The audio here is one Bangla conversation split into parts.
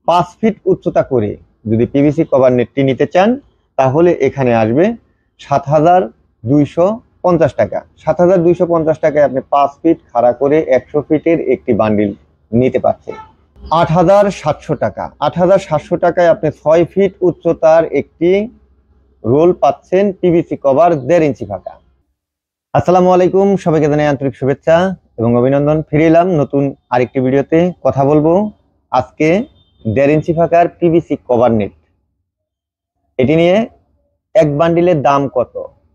5 ফিট উচ্চতা করে যদি পিভিসি কভার নেটটি নিতে চান তাহলে এখানে আসবে 7,250 টাকা। 7,250 টাকায় আপনি 5 ফিট খাড়া করে 100 ফিটের একটি বান্ডিল নিতে পারছেন। 8,700 টাকা। 8,700 টাকায় আপনি 6 ফিট উচ্চতার একটি রোল পাচ্ছেন পিভিসি কভার 1.5 ইঞ্চি ফাঁকা। আসসালামু আলাইকুম, সবাইকে জানাই আন্তরিক শুভেচ্ছা এবং অভিনন্দন। ফিরে এলাম নতুন আরেকটি ভিডিওতে। কথা বলবো আজকে 1.5 ইঞ্চি ফাঁকার পিভিসি কভার নেট, এটি নিয়ে এক বান্ডিলের দাম কত,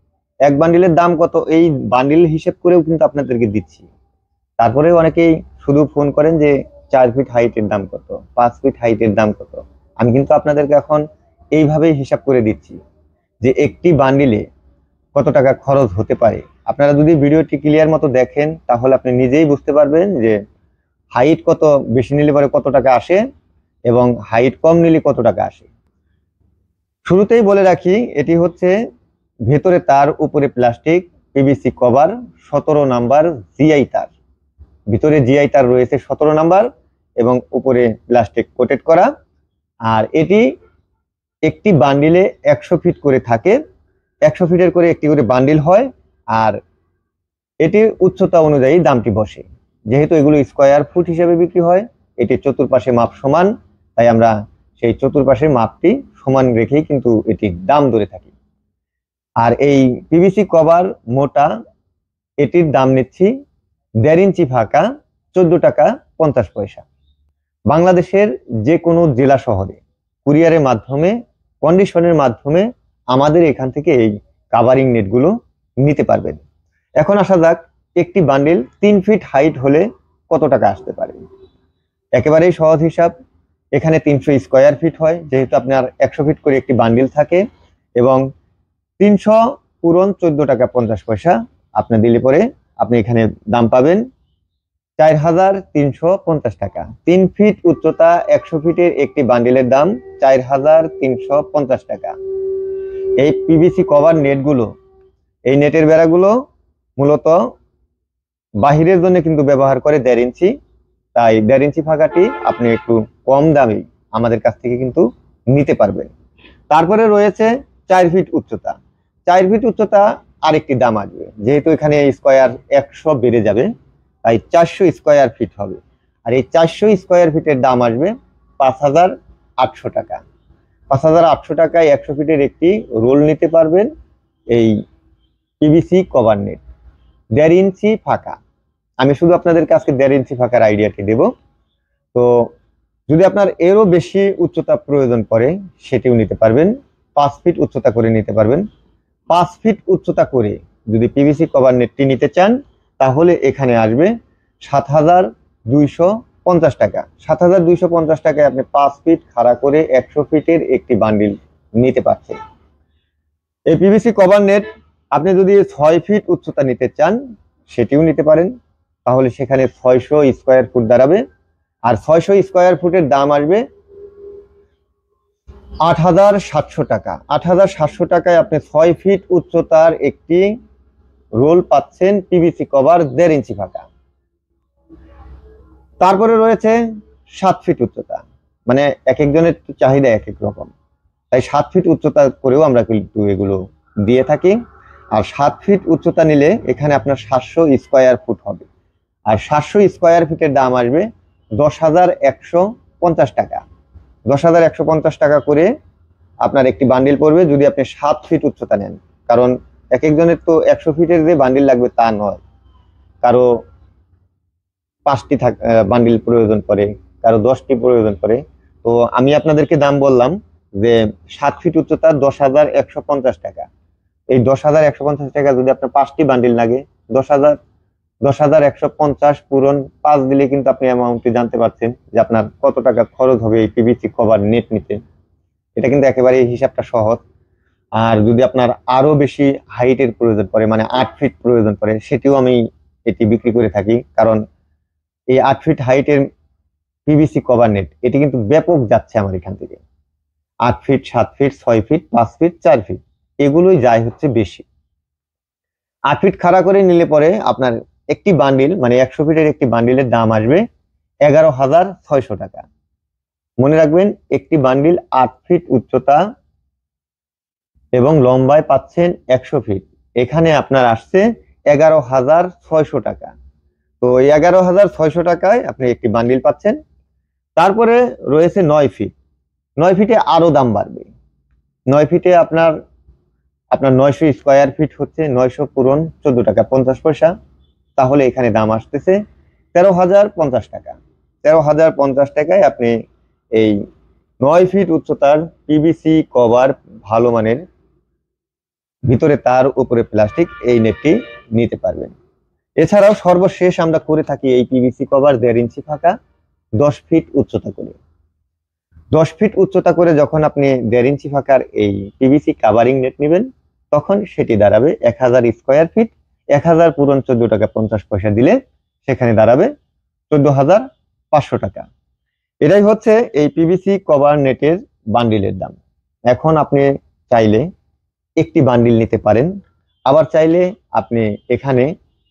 এই বান্ডিল হিসেব করেও কিন্তু আপনাদেরকে দিচ্ছি। তারপরে অনেকেই শুধু ফোন করেন যে 4 ফিট হাইটের দাম কত, 5 ফিট হাইটের দাম কত। আমি কিন্তু আপনাদেরকে এখন এইভাবেই হিসাব করে দিচ্ছি যে একটি বান্ডিলে কত টাকা খরচ হতে পারে। আপনারা যদি ভিডিওটি ক্লিয়ার মতো দেখেন তাহলে আপনি নিজেই বুঝতে পারবেন যে হাইট কত বেশি নিলে পরে কত টাকা আসে এবং হাইট কম নিলে কত টাকা আসে। শুরুতেই বলে রাখি, এটি হচ্ছে ভেতরে তার, উপরে plastic PVC cover 17 number GI তার। ভিতরে জিআই তার রয়েছে 17 নাম্বার এবং উপরে প্লাস্টিক কোটেড করা। আর এটি একটি বান্ডিলে 100 ফিট করে থাকে, 100 ফিটের করে একটি করে বান্ডিল হয়। আর এটির উচ্চতা অনুযায়ী দামটি বসে। যেহেতু এগুলো স্কোয়ার ফুট হিসেবে বিক্রি হয়, এটি চতুর্পাশে মাপ সমান, তাই আমরা সেই চতুর্পাশের মাপটি সমান রেখেই কিন্তু এটির দাম ধরে থাকি। আর এই পিভিসি কভার মোটা, এটির দাম নিচ্ছি 1.5 ইঞ্চি ফাঁকা 14 টাকা 50 পয়সা। বাংলাদেশের যে কোনো জেলা শহরে কুরিয়ারের মাধ্যমে, কন্ডিশনের মাধ্যমে আমাদের এখান থেকে এই কাভারিং নেটগুলো নিতে পারবেন। এখন আসা যাক, একটি বান্ডিল 3 ফিট হাইট হলে কত টাকা আসতে পারে। একেবারেই সহজ হিসাব। এখানে 300 স্কোয়ার ফিট হয়, যেহেতু আপনার 100 ফিট করে একটি বান্ডিল থাকে, এবং 300 পূরণ 14 টাকা 50 পয়সা আপনি দিলে পরে আপনি এখানে দাম পাবেন 4,350 টাকা। 3 ফিট উচ্চতা 100 ফিটের একটি বান্ডিলের দাম 4,350 টাকা। এই পিভিসি কভার নেটগুলো, এই নেটের বেড়াগুলো মূলত বাহিরের জন্য কিন্তু ব্যবহার করে 1.5 ইঞ্চি, তাই 1.5 ইঞ্চি ফাঁকাটি আপনি একটু কম দামে আমাদের কাছ থেকে কিন্তু নিতে পারবেন। তারপরে রয়েছে 4 ফিট উচ্চতা। 4 ফিট উচ্চতা আরেকটি দাম আসবে, যেহেতু এখানে স্কোয়ার 100 বেড়ে যাবে, তাই 400 স্কোয়ার ফিট হবে। আর এই 400 স্কোয়ার ফিটের দাম আসবে 5,800 টাকা। 5,800 টাকায় 100 ফিটের একটি রোল নিতে পারবেন এই পিভিসি কভার নেট 1.5 ইঞ্চি ফাঁকা। আমি শুধু আপনাদেরকে আজকে 1.5 ইঞ্চি ফাঁকার আইডিয়াটি দেব। তো যদি আপনার এরও বেশি উচ্চতা প্রয়োজন পড়ে সেটিও নিতে পারবেন, 5 ফিট উচ্চতা করে নিতে পারবেন। 5 ফিট উচ্চতা করে যদি পিভিসি কভার নেটটি নিতে চান তাহলে এখানে আসবে 7,250 টাকা। 7,250 টাকায় আপনি 5 ফিট খাড়া করে 100 ফিটের একটি বান্ডিল নিতে পারছেন। এই পিভিসি কভার নেট আপনি যদি 6 ফিট উচ্চতা নিতে চান সেটিও নিতে পারেন, তাহলে সেখানে 600 স্কোয়ার ফুট দাঁড়াবে। আর 600 স্কোয়ার ফুটের দাম আসবে 8,700 টাকা। 8,700 টাকায় আপনি 6 ফিট উচ্চতার একটি রোল পাচ্ছেন পিভিসি কভার 1.5 ইঞ্চি ফাঁকা। তারপরে রয়েছে 7 ফিট উচ্চতা, মানে এক একজনের চাহিদা এক এক রকম, তাই 7 ফিট উচ্চতা করেও আমরা কিন্তু এগুলো দিয়ে থাকি। আর 7 ফিট উচ্চতা নিলে এখানে আপনার 700 স্কোয়ার ফুট হবে। আর 700 স্কোয়ার ফিটের দাম আসবে 10,150 টাকা। 10,150 টাকা করে আপনার একটি বান্ডিল পড়বে যদি আপনি 7 ফিট উচ্চতা নেন। কারণ এক একজনের তো 100 ফিটের যে বান্ডিল লাগবে তা নয়, কারো 5টি বান্ডিল প্রয়োজন পড়ে, কারো 10টি প্রয়োজন পড়ে। তো আমি আপনাদেরকে দাম বললাম যে 7 ফিট উচ্চতা 10,150 টাকা। এই 10,150 টাকা যদি আপনার 5টি বান্ডিল লাগে, 10,150 পূরণ 5 দিলে কিন্তু আপনি অ্যামাউন্টটি জানতে পারছেন যে আপনার কত টাকা খরচ হবে এই পিভিসি কভার নেট নিতে। এটা কিন্তু একেবারে হিসাবটা সহজ। আর যদি আপনার আরো বেশি হাইটের প্রয়োজন পড়ে, মানে 8 ফিট প্রয়োজন পড়ে, সেটিও আমি এটি বিক্রি করে থাকি। কারণ এই 8 ফিট হাইটের পিভিসি কভার নেট এটি কিন্তু ব্যাপক যাচ্ছে আমার এখান থেকে। 8 feet, 7 feet, 6 feet, 5 feet, 4 feet এগুলোই যায় হচ্ছে বেশি। 8 ফিট খাড়া করে নিলে পরে আপনার একটি বান্ডিল, মানে 100 ফিটের একটি বান্ডিলের দাম আসবে 11,600 টাকা। মনে রাখবেন একটি বান্ডিল 8 ফিট উচ্চতা এবং লম্বায় পাচ্ছেন 100 ফিট। এখানে আপনার আসছে 11,600 টাকা। তো 11,600 টাকায় আপনি একটি বান্ডিল পাচ্ছেন। তারপরে রয়েছে 9 ফিট। 9 ফিটে আরো দাম বাড়বে। 9 ফিটে আপনার 900 স্কোয়ার ফিট হচ্ছে 900 পূরণ 14 টাকা 50 পয়সা। তাহলে এখানে দাম আসতেছে 13,050 টাকা। 13,050 টাকায় আপনি এই 9 ফিট উচ্চতার পিভিসি কভার ভালো মানের, ভিতরে তার উপরে প্লাস্টিক, এই নেটটি নিতে পারবেন। এছাড়াও সর্বশেষ আমরা করে থাকি এই পিভিসি কভার 1.5 ইঞ্চি ফাঁকা 10 ফিট উচ্চতা করে। 10 ফিট উচ্চতা করে যখন আপনি 1.5 ইঞ্চি ফাঁকার এই পিভিসি কাভারিং নেট নেবেন, তখন সেটি দাঁড়াবে 1000 স্কোয়ার ফিট। 1000 পূরণ 14 টাকা 50 পয়সা দিলে সেখানে দাঁড়াবে 14,500 টাকা। এটাই হচ্ছে এই পিভিসি কভার নেটের বান্ডিলের দাম। এখন আপনি চাইলে একটি বান্ডিল নিতে পারেন, আবার চাইলে আপনি এখানে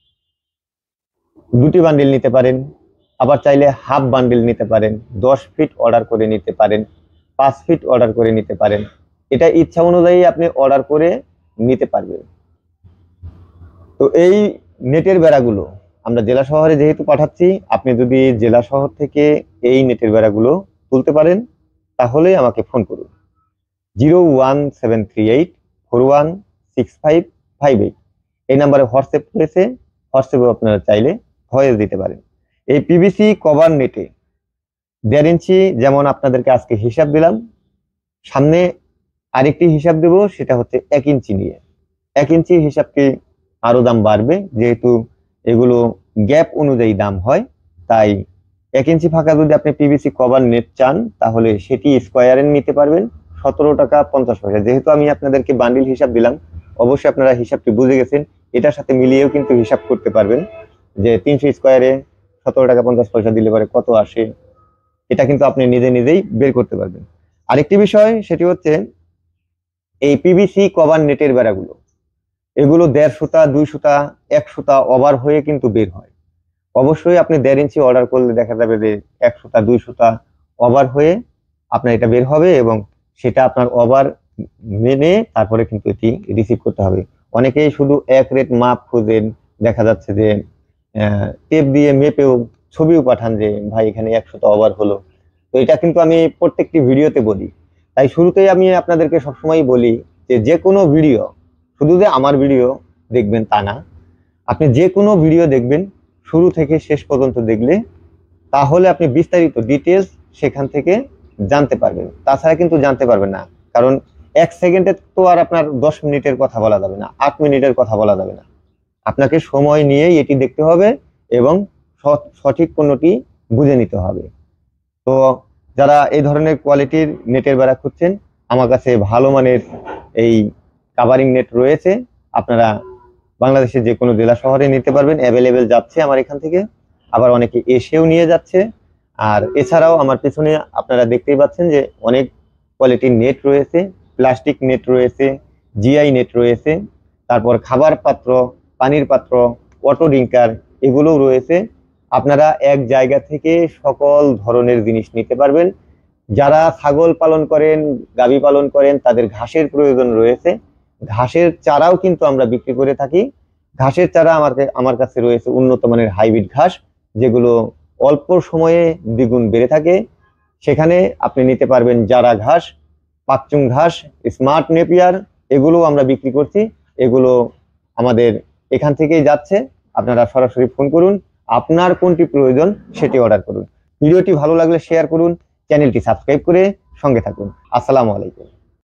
দুটি বান্ডিল নিতে পারেন, আবার চাইলে হাফ বান্ডিল নিতে পারেন, 10 ফিট অর্ডার করে নিতে পারেন, 5 ফিট অর্ডার করে নিতে পারেন। এটা ইচ্ছা অনুযায়ী আপনি অর্ডার করে নিতে পারবেন। তো এই নেটের বেড়াগুলো আমরা জেলা শহরে যেহেতু পাঠাচ্ছি, আপনি যদি জেলা শহর থেকে এই নেটের বেড়াগুলো তুলতে পারেন তাহলে আমাকে ফোন করুন 01738416558। এই নাম্বারে হোয়াটসঅ্যাপ রয়েছে, হোয়াটসঅ্যাপে আপনারা চাইলে ভয়েস দিতে পারেন। এই পিভিসি কভার নেটে 1.5 ইঞ্চি যেমন আপনাদেরকে আজকে হিসাব দিলাম, সামনে আরেকটি হিসাব দেব, সেটা হচ্ছে 1 ইঞ্চি নিয়ে। 1 ইঞ্চি হিসাবটি আরো দাম বাড়বে, যেহেতু এগুলো গ্যাপ অনুযায়ী দাম হয়। তাই 1 ইঞ্চি ফাঁকা যদি আপনি পিভিসি কভার নেট চান তাহলে সেটি স্কোয়ারে নিতে পারবেন 17 টাকা 50 পয়সা। যেহেতু আমি আপনাদেরকে বান্ডিল হিসাব দিলাম, অবশ্যই আপনারা হিসাবটি বুঝে গেছেন। এটার সাথে মিলিয়েও কিন্তু হিসাব করতে পারবেন যে 300 স্কোয়ারে 17 টাকা 50 পয়সা দিলে পরে কত আসে। এটা কিন্তু আপনি নিজে নিজেই বের করতে পারবেন। আরেকটি বিষয় সেটি হচ্ছে এই পিভিসি কভার নেটের বেড়াগুলো, এগুলো 1.5 সুতা 2 সুতা 1 সুতা ওভার হয়ে কিন্তু বের হয়। অবশ্যই আপনি 1.5 ইঞ্চি অর্ডার করলে দেখা যাবে যে 1 সুতা 2 সুতা ওভার হয়ে আপনার এটা বের হবে, এবং সেটা আপনার ওভার মেনে তারপরে কিন্তু এটি রিসিভ করতে হবে। অনেকেই শুধু এক রেট মাপ খুঁজেন, দেখা যাচ্ছে যে টেপ দিয়ে মেপেও ছবিও পাঠান যে ভাই এখানে 1 সুতা ওভার হলো। তো এটা কিন্তু আমি প্রত্যেকটি ভিডিওতে বলি। তাই শুরুতেই আমি আপনাদেরকে সবসময় বলি যে যে কোনো ভিডিও, শুধু যে আমার ভিডিও দেখবেন তা না, আপনি যে কোনো ভিডিও দেখবেন শুরু থেকে শেষ পর্যন্ত দেখলে তাহলে আপনি বিস্তারিত ডিটেলস সেখান থেকে জানতে পারবেন। তাছাড়া কিন্তু জানতে পারবেন না, কারণ 1 সেকেন্ডে তো আর আপনার 10 মিনিটের কথা বলা যাবে না, 8 মিনিটের কথা বলা যাবে না। আপনাকে সময় নিয়েই এটি দেখতে হবে এবং সঠিক পণ্যটি বুঝে নিতে হবে। তো যারা এই ধরনের কোয়ালিটির নেটের বেড়া খুঁজছেন, আমার কাছে ভালো মানের এই কাভারিং নেট রয়েছে। আপনারা বাংলাদেশের যে কোনো জেলা শহরে নিতে পারবেন, অ্যাভেলেবেল যাচ্ছে আমার এখান থেকে, আবার অনেকে এসেও নিয়ে যাচ্ছে। আর এছাড়াও আমার পেছনে আপনারা দেখতেই পাচ্ছেন যে অনেক কোয়ালিটির নেট রয়েছে, প্লাস্টিক নেট রয়েছে, জিআই নেট রয়েছে, তারপর খাবার পাত্র, পানির পাত্র, অটো ড্রিঙ্কার, এগুলোও রয়েছে। আপনারা এক জায়গা থেকে সকল ধরনের জিনিস নিতে পারবেন। যারা ছাগল পালন করেন, গাভী পালন করেন, তাদের ঘাসের প্রয়োজন রয়েছে, ঘাসের চারাও কিন্তু আমরা বিক্রি করে থাকি। ঘাসের চারা আমার কাছে রয়েছে উন্নত মানের হাইব্রিড ঘাস, যেগুলো অল্প সময়ে দ্বিগুণ বেড়ে থাকে। সেখানে আপনি নিতে পারবেন জারা ঘাস, পাকচুং ঘাস, স্মার্ট নেপিয়ার, এগুলো আমরা বিক্রি করছি। এগুলো আমাদের এখান থেকেই যাচ্ছে। আপনারা সরাসরি ফোন করুন, আপনার কোনটি প্রয়োজন সেটি অর্ডার করুন। ভিডিওটি ভালো লাগলে শেয়ার করুন, চ্যানেলটি সাবস্ক্রাইব করে সঙ্গে থাকুন। আসসালামু আলাইকুম।